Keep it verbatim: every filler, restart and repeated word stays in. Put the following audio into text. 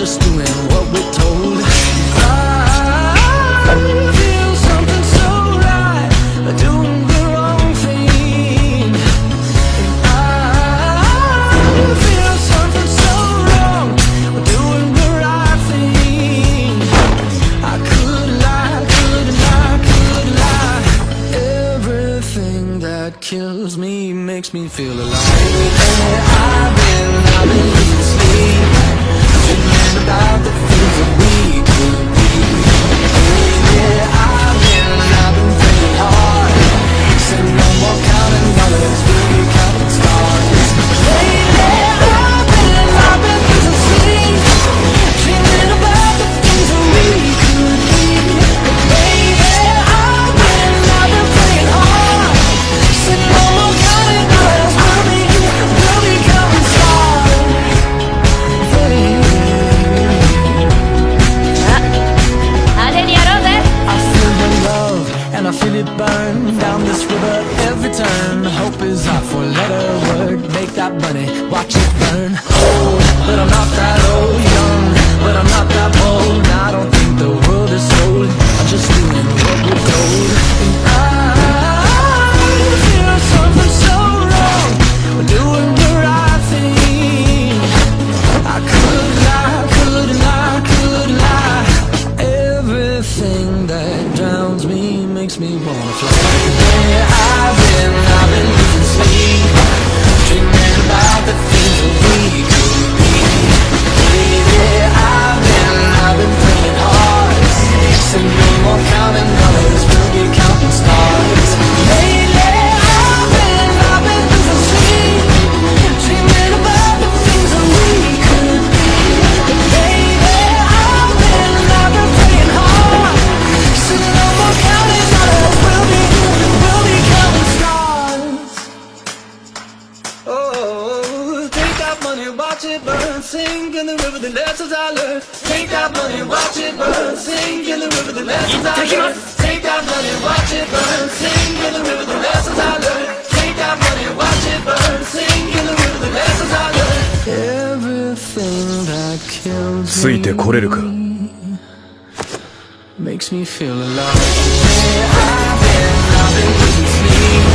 just doing what we're told. I feel something so right, doing the wrong thing. And I feel something so wrong, doing the right thing. I could lie, could lie, could lie. Everything that kills me makes me feel alive. I've been, I've been losing sleep, dreaming about the things that we could be. Yeah, I've been, I've been praying hard, said no more counting dollars, we'll be counting stars. Lately I've been, I've been losing sleep, dreaming about the things that we could be. Baby, I've been, I've been praying hard, said no more counting dollars, we'll be, we'll be counting stars. Yeah. あ、派手にやろうぜ。 I feel the love and I feel it burn down this river every turn. Hope is our four-letter word. Make that money, watch it burn. Old, but I'm not that old. Young, but I'm not that bold. I don't think the world is sold. I'm just doing what we're told. And I feel something so wrong, we're doing the right thing. I could lie, could lie, could lie. Everything that drowns me makes me wanna fly. Yeah, I've been, I've been losing sleep, dreaming about the things that we could be. Yeah, I've been, I've been praying hard, said no more counting dollars, we'll be counting stars. Lately I've been, I've been losing sleep, dreaming about the things that we could be. Baby, I've been, I've been praying hard, said no more counting dollars, we'll be, we'll be counting stars. Oh, take that money, watch it burn, sink in the river, the lessons I learned. Take that money, watch it burn, sink in the river, the lessons I learned. Take that money, watch it burn, sink in the river, the lessons I learned. Take that money, watch it burn, sink in the river, the lessons I learned. Everything that kills ついてこれるか me makes me feel alive. Yeah, I've been, I've been losing sleep,